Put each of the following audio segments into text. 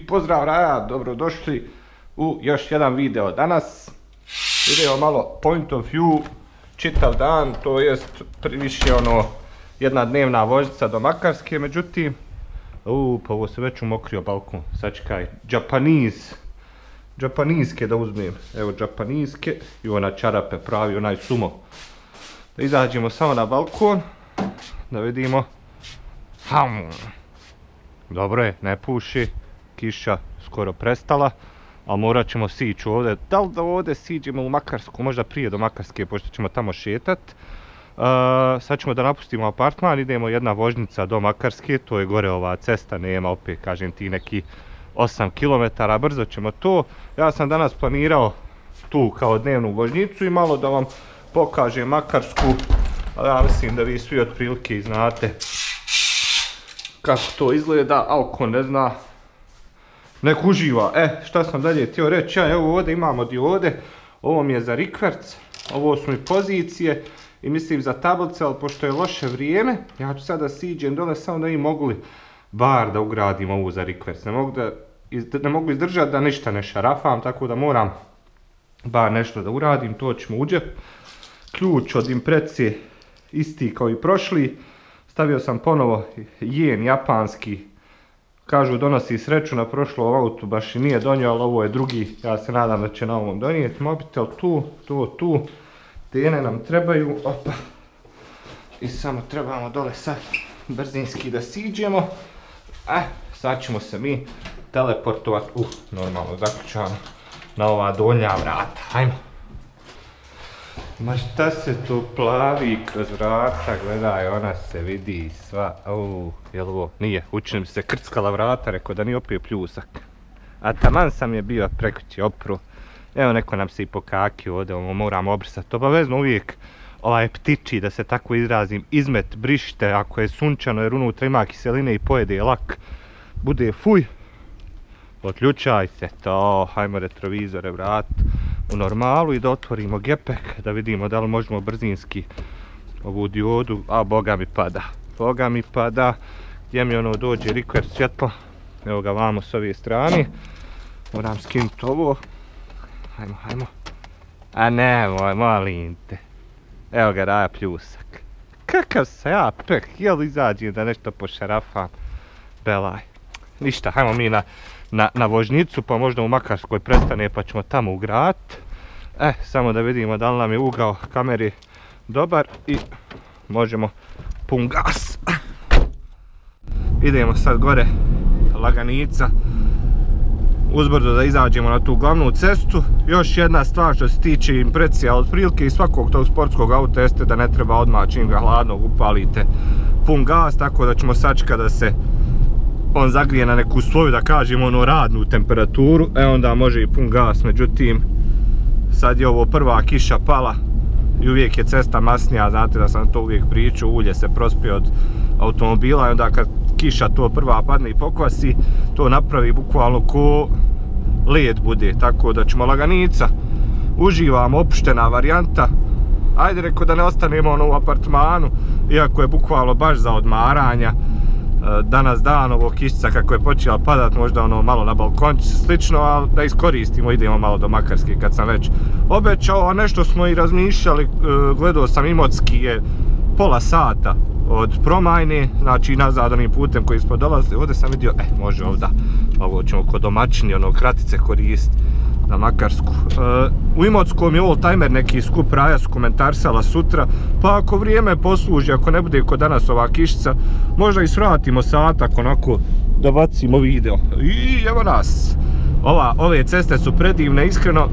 I pozdrav raja, dobrodošli u još jedan video. Danas video malo point of view, čitav dan, to jest više jedna dnevna vožnjica do Makarske, međutim, pa ovo se već umokrio balkon, sačekaj, Japanijske da uzmem, evo Japanijske i ona čarape pravi, onaj sumo. Da izađemo samo na balkon, da vidimo. Dobro je, ne puši, kiša skoro prestala, ali morat ćemo sići ovdje. Da li da ovdje siđemo u Makarsku, možda prije do Makarske, pošto ćemo tamo šetat. Sad ćemo da napustimo apartman, idemo jedna vožnica do Makarske, to je gore ova cesta, nema opet, kažem ti, neki 8 km, brzo ćemo to. Ja sam danas planirao tu kao dnevnu vožnicu i malo da vam pokažem Makarsku, ali ja mislim da vi svi otprilike znate kako to izgleda, a ako ne zna, nek uživa. Šta sam dalje htio reći, evo ovdje imamo diode, ovo mi je za rikverc, ovo su mi pozicije i mislim za tablice, ali pošto je loše vrijeme, ja ću sada siđem dole samo da im mogli bar da ugradim ovu za rikverc. Ne mogu izdržati da ništa ne šarafam, tako da moram bar nešto da uradim, to ćemo u džep. Ključ od imprecije isti kao i prošli. Stavio sam ponovo jen japanski, kažu donosi sreću, na prošlom autu baš i nije donio, ali ovo je drugi, ja se nadam da će na ovom donijeti. Mobitel tu, tene nam trebaju, opa, i samo trebamo dole sad brzinski da siđemo. Sad ćemo se mi teleportovati, normalno zaključamo na ova donja vrata, hajmo. Ma šta se tu plavi kroz vrata, gledaj, ona se vidi sva, jel ovo, nije, učini mi se krckala vrata, rekao da nije opio pljusak. A taman sam je bio prekući opru, evo neko nam se i pokakio ovdje, moram obrisati, obavezno uvijek ovaj ptiči, da se tako izrazim, izmet brište ako je sunčano jer unutra ima kiseline i pojede lak, bude fuj, otključaj se to, hajmo retrovizore vratiti u normalu i da otvorimo gepek, da vidimo da li možemo brzinski ovu diodu, a boga mi pada, gdje mi ono dođe rikverc svjetlo, evo ga vamo s ove strane, moram skinuti ovo, hajmo, a nemoj, molim te, evo ga raja pljusak, kakav se ja pek, jel izađem da nešto pošarafam, belaj, ništa, hajmo mi na vožnicu, pa možda u Makarskoj prestane pa ćemo tamo ugraditi. Samo da vidimo da li nam je ugao kameri dobar i možemo pun gas. Idemo sad gore, laganica, uzbrdo da izađemo na tu glavnu cestu. Još jedna stvar što se tiče impresija otprilike i svakog tog sportskog auta jeste da ne treba odmah čim ga hladnog upalite pun gas, tako da ćemo sačekati da se on zagrije na neku svoju, da kažemo, radnu temperaturu, onda može i pun gas. Međutim, sad je ovo prva kiša pala i uvijek je cesta masnija, znate da sam to uvijek pričao, ulje se prospije od automobila i onda kad kiša to prva padne i pokvasi, to napravi bukvalno ko led bude, tako da ćemo laganica, uživamo, opuštena varijanta. Ajde, reko da ne ostanemo u apartmanu, iako je bukvalno baš za odmaranja. Danas dan ovo kišca kako je počela padat, možda malo na balkončić slično, ali da iskoristimo, idemo malo do Makarske kad sam već obećao, a nešto smo i razmišljali, gledao sam Imotski je pola sata od Promajne, znači nazad onim putem koji smo dolazili, ovdje sam vidio, može ovdje, ovo ćemo kod domaćini, kratice koristiti na Makarsku. U Imotskom je oldtimer neki skup, Raja su komentarsala sutra, pa ako vrijeme posluži, ako ne bude kod danas ova kišica, možda i svratimo satak onako da bacimo video. I evo nas, ove ceste su predivne, iskreno.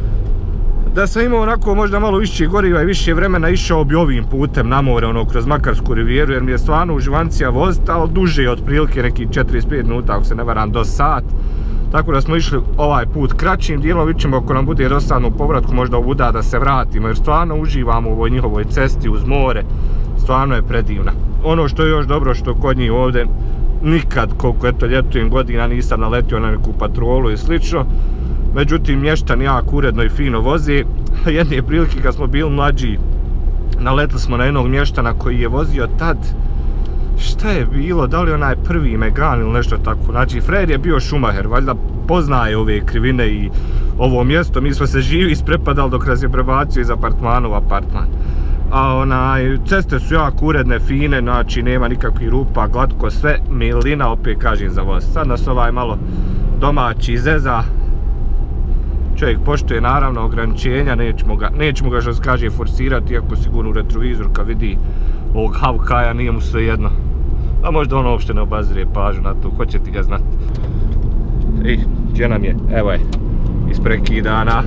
Da sam imao onako možda malo više goriva i više vremena, išao bi ovim putem na more, kroz Makarsku rivijeru, jer mi je stvarno uživancija voziti, ali duže je otprilike neki 45 minuta, ako se ne varam, do sat. Tako da smo išli ovaj put kraćim dijelom, vidjet ćemo ako nam bude dosadno u povratku, možda ovuda da se vratimo, jer stvarno uživamo u ovoj njihovoj cesti uz more, stvarno je predivna. Ono što je još dobro, što kod njih ovdje nikad, koliko eto ljetujem godina, nisam naletio na neku patrolu i slično, međutim mještani jako uredno i fino voze. Jedne prilike kad smo bili mlađi, naletili smo na jednog mještana koji je vozio tad šta je bilo, da li onaj prvi Megane ili nešto tako. Znači, Fred je bio Schumacher, valjda poznaje ove krivine i ovo mjesto. Mi smo se živi isprepadali dok nas je prebacio iz apartmana u apartman. A ceste su jako uredne, fine, znači nema nikakvih rupa, glatko sve, milina, opet kažem za voz. Sad nas malo domaći zeza. Čovjek poštuje naravno ograničenja, nećemo ga što se kaže forsirati, iako sigurno u retrovizor kad vidi ovog Havkaja nije mu sve jedno. A možda on uopšte ne obazire pažnju na to, ko će ti ga znati. I gdje nam je, evo je, isprekidana.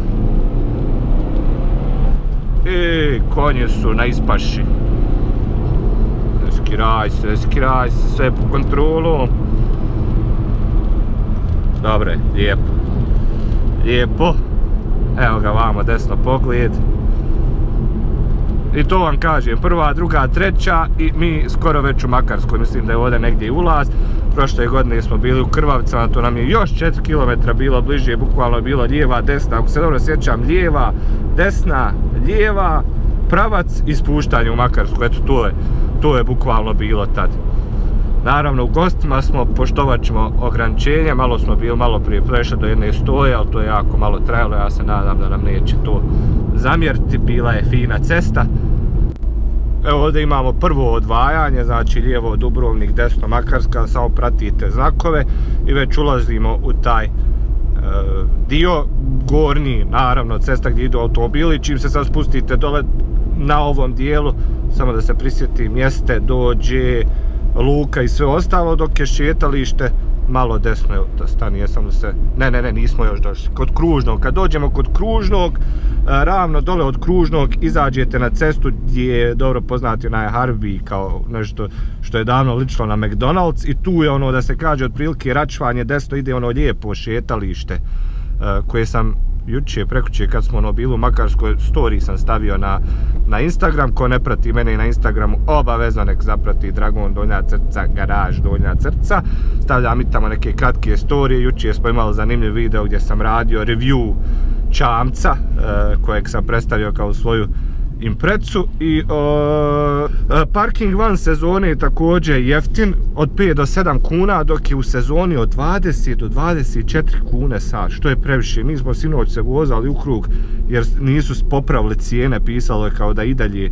I konji su na ispaši. Skiraj se, sve po kontrolu. Dobre, lijepo. Evo ga vamo desno pogled. I to vam kažem, prva, druga, treća i mi skoro već u Makarskoj, mislim da je ovdje negdje i ulaz. Prošle godine smo bili u Krvavicama, to nam je još 4 km bilo bliže, bukvalno je bilo lijeva, desna, ako se dobro sjećam, lijeva, desna, lijeva, pravac i spuštanje u Makarsku, eto to je bukvalno bilo tad. Naravno u gostima smo, poštovat ćemo ograničenja, malo prije prešli do jedne stoje, ali to je jako malo trajalo, ja se nadam da nam neće to zamjeriti, bila je fina cesta. Evo ovdje imamo prvo odvajanje, znači lijevo Dubrovnik, desno Makarska, samo pratite znakove i već ulazimo u taj dio gornji, naravno cesta gdje idu automobili, čim se sad spustite dole na ovom dijelu, samo da se prisjetim, jeste dođe luka i sve ostalo, dok je šetalište malo desno, evo da stani, jesam da se, ne, nismo još došli, kod Kružnog, kad dođemo kod Kružnog, ravno dole od Kružnog izađete na cestu gdje je dobro poznati onaj Harvey, kao nešto što je davno ličilo na McDonald's, i tu je ono da se kaže otprilike račvanje desno, ide ono lijepo šetalište koje sam jučer, prekjučer kad smo bili u Makarskoj, story sam stavio na Instagram. Ko ne prati mene i na Instagramu, obavezno nek zaprati Dragon Donja Crca, Garaž Donja Crca. Stavljam i tamo neke kratke storije. Jučer smo imali zanimljiv video gdje sam radio review čamca kojeg sam predstavio kao svoju imprecu. I parking van sezone je također jeftin, od 5 do 7 kuna, dok je u sezoni od 20 do 24 kune sat, što je previše. Mi smo sinoć se vozali u krug jer nisu popravili cijene, pisalo je kao da i dalje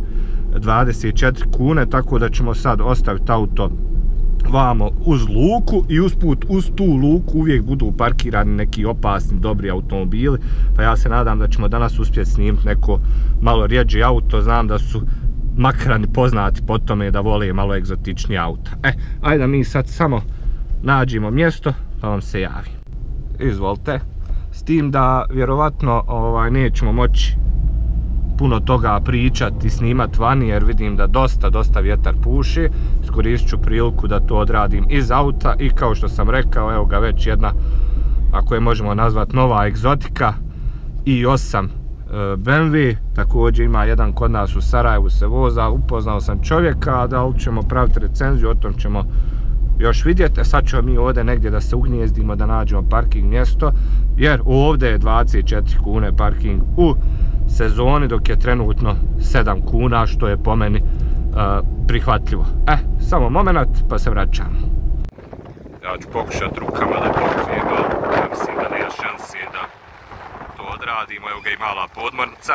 24 kune, tako da ćemo sad ostaviti auto vamo uz luku i usput uz tu luku uvijek budu parkirani neki opasni dobri automobili, pa ja se nadam da ćemo danas uspjeti snimiti neko malo rjeđi auto. Znam da su Makarani poznati po tome da vole malo egzotičnije auta. Ajde mi sad samo nađemo mjesto pa vam se javi. Izvolite. S tim da vjerovatno nećemo moći puno toga pričati i snimati vani jer vidim da dosta vjetar puši. Iskoristit ću priliku da to odradim iz auta i kao što sam rekao, evo ga već jedna, ako je možemo nazvati, nova egzotika i8 BMW, također ima jedan kod nas u Sarajevu se voza, upoznao sam čovjeka, da li ćemo praviti recenziju, o tom ćemo još vidjeti. Sad ćemo mi ovdje negdje da se ugnjezdimo, da nađemo parking mjesto, jer ovdje je 24 kune parking u sezoni, dok je trenutno 7 kuna, što je po meni prihvatljivo. Samo moment pa se vraćamo. Ja ću pokušati rukama da pokrijem, ja mislim da nema šanse da to odradimo. Evo ga i mala podmornica.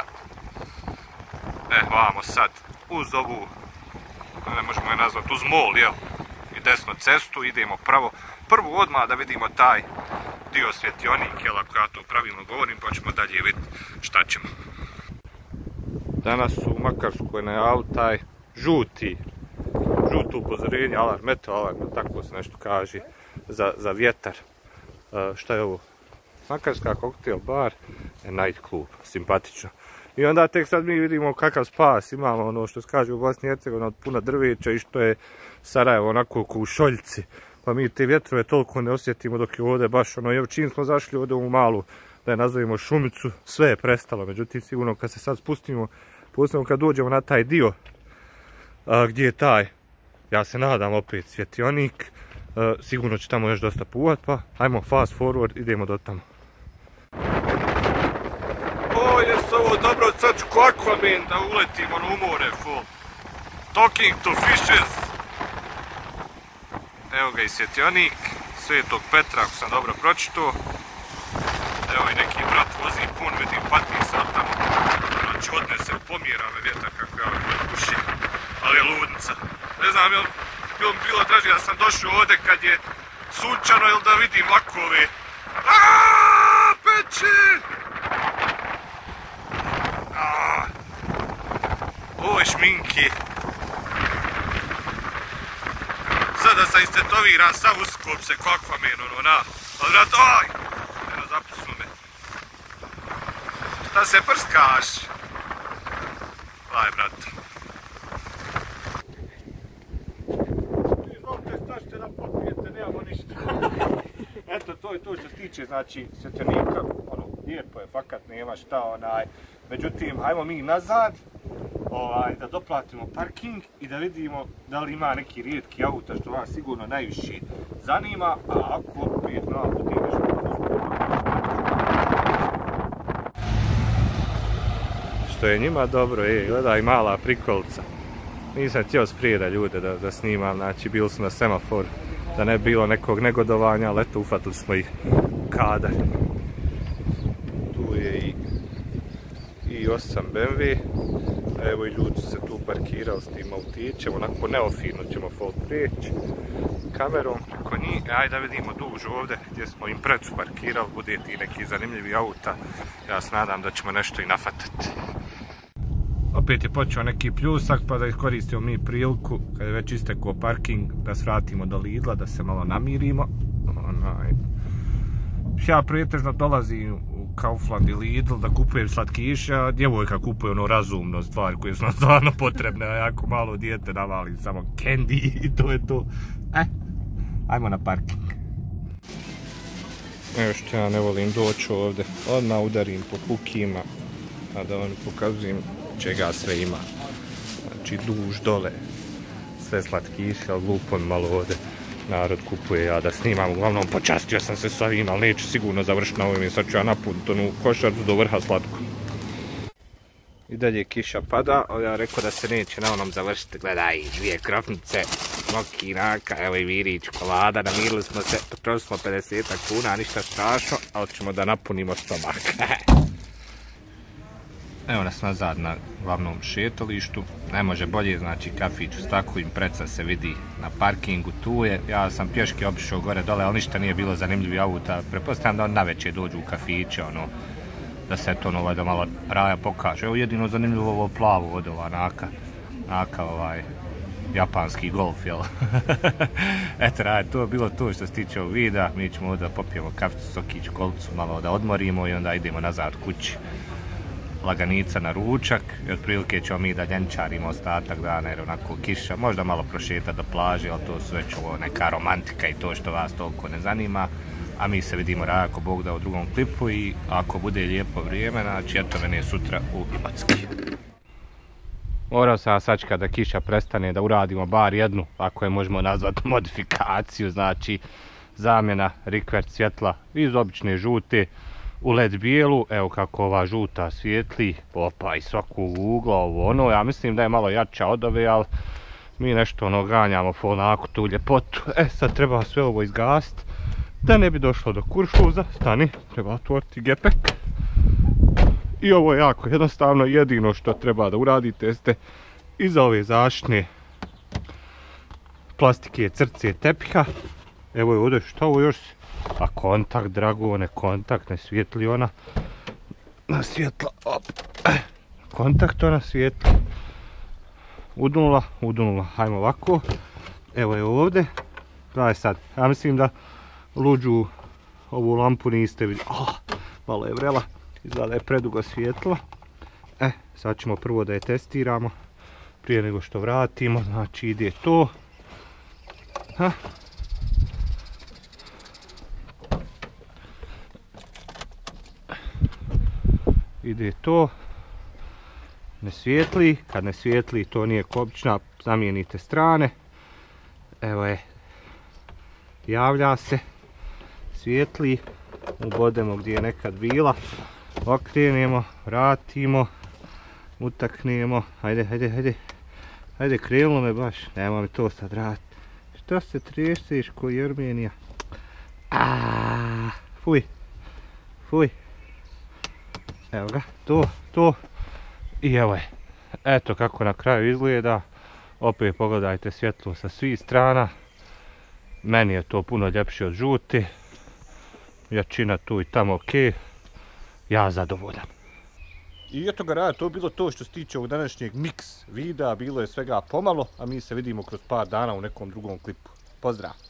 Vamo sad uz ovu, ne možemo je nazvati, uz mol, jel? I desnu cestu, idemo prvo odmah da vidimo taj dio svjetionik, jel, ako ja to pravilno govorim, pa ćemo dalje vidjeti šta ćemo. Danas u Makarskoj najavio taj žuto upozorenje, alarm, meteo alarm, tako se nešto kaže, za vjetar. Šta je ovo? Makarska koktel bar, night club, simpatično. I onda tek sad mi vidimo kakav spas imamo, ono što se kaže u Bosni i Hercegovini, od puno drveća i što je Sarajevo onako u šoljci. Pa mi te vjetrove toliko ne osjetimo, dok je ovdje baš evo čim smo zašli ovdje u malu, da je nazovimo šumicu, sve je prestalo. Međutim, sigurno kad se sad spustimo, posebno kad dođemo na taj dio gdje je taj, ja se nadam, opet svjetionik, sigurno će tamo još dosta puvat, pa ajmo fast forward, idemo do tamo. Jesu ovo dobro, sad ću ko Aquaman da uletimo na more, full. Talking to fishes. Evo ga i svjetionik Svetog Petra, ako sam dobro pročitao. Evo i neki brat vozi pun, vidim, pati se od tamo. Znači odnese, pomjera me vjetar kako ja puši, ali je ludnica. Ne znam, bilo mi bilo draže da sam došao ovdje kad je sunčano ili da vidim vlakove. Aaaa, peče! Oj, šminki. Sada sam istetoviran, sav uskop se kakva men, ono, na. Ali vrat, oj! Eno, zapusnu me. Šta se prskaš? Aj, brate. Izvolite, šta ćete da popijete, nemamo ništa. Eto, to je to što se tiče, znači, svjetionika. Ono, lijepo je, fakat nema šta, onaj. Međutim, hajmo mi nazad. Da doplatimo parking i da vidimo da li ima neki rijetki auta što vas sigurno najviše zanima, a ako opet nam bude nešto što je njima dobro, gledaj mala prikolica. Nisam htio sprijeda ljude da snimam, znači bili su na semaforu da ne bi bilo nekog negodovanja, ali eto ufatili smo ih kadar. Tu je i 8 BMW. Evo i ljudi se tu parkirali s tim autićem, onako neofino ćemo folk prijeći kamerom preko njih. Ajde da vidimo duž ovdje gdje smo im precu parkirali, bude ti neki zanimljivi auta. Ja se nadam da ćemo nešto i nafatati. Opet je počeo neki pljusak pa da iskoristimo mi priliku, kad je već istekao parking, da svratimo do Lidla, da se malo namirimo. Ja pretežno dolazim u Kaufland i Lidl da kupujem slatkiše, a djevojka kupuje ono razumno stvari koje su nam stvarno potrebne, a jako malo dijete navali samo candy i to je to. Ajmo na parking. Evo što ja ne volim doći ovdje, odmah udarim po kukima, a da vam pokazujem čega sve ima. Znači duž dole, sve slatkiše, ali glupo mi malo ovdje narod kupuje, ja da snimam, uglavnom počastio sam se s ovim, ali neću sigurno završiti na ovim i sad ću ja napuniti onu košarcu do vrha slatko. I dalje kiša pada, ali ja rekao da se neće na onom završiti, gledaj, dvije krofnice, smoki, naka, evo i viri i čokolada, namirili smo se, potrošili smo 50 kuna, ništa strašno, ali ćemo da napunimo stomak. Evo nas nazad na glavnom šetalištu, ne može bolje, znači kafić u Stakovim, preca se vidi na parkingu, tu je. Ja sam pješke obišao gore dole, ali ništa nije bilo zanimljivi auta, pretpostavljam da on navečer dođu u kafiće, ono, da se to ono, da malo raja pokaže. Evo jedino zanimljivo ovo plavo od ova naka japanski golf, jel? Eto, to je bilo to što se tiče ovog videa, mi ćemo ovdje popijemo kaficu, sokić, kolicu, malo da odmorimo i onda idemo nazad kući. Laganica na ručak i otprilike ćemo mi da ljenčarimo ostatak dana jer onako kiša, možda malo prošeta do plaže, ali to su već ovo neka romantika i to što vas toliko ne zanima, a mi se vidimo ako Bog da u drugom klipu i ako bude lijepo vrijeme, znači eto mene sutra u Imotski. Morao sam sačekati da kiša prestane da uradimo bar jednu, ako je možemo nazvati modifikaciju, znači zamjena rikverc svjetla iz obične žute u led bijelu, evo kako ova žuta svijetli, opa i svakog ugla, ovo ono, ja mislim da je malo jača od ove, ali mi nešto ono ganjamo onako tu ljepotu. Sad treba sve ovo izgasiti, da ne bi došlo do kuršluza, stani, treba otvoriti gepek. I ovo je jako jednostavno, jedino što treba da uradite jeste iza ove zaštitne plastike crce tepiha, evo je ovdje, šta ovo još? A kontakt, Dragone, kontakt, ne svijetli ona na svjetlo, op, kontakt ona svijetli, udunula, hajmo ovako, evo je ovdje, gledaj sad, ja mislim da luđu ovu lampu niste vidjeli, malo je vrela, izgleda da je predugo svjetlo, sad ćemo prvo da je testiramo, prije nego što vratimo, znači ide to, ide to, ne svijetli, kad ne svijetli to nije obična, zamijenite strane, evo je, javlja se, svijetli, ubodemo gdje je nekad bila, okrenemo, vratimo, utaknemo, ajde, krenulo me baš, nema mi to sad raditi, šta se treseš ko Jermenija? Fuj. Fuj. Evo ga, to. I evo je. Eto kako na kraju izgleda. Opet pogledajte svjetlo sa svih strana. Meni je to puno ljepše od žuti. Jačina tu i tamo ok. Ja zadovoljan. I eto ga rada, to je bilo to što se tiče ovog današnjeg mix videa. Bilo je svega pomalo, a mi se vidimo kroz par dana u nekom drugom klipu. Pozdrav!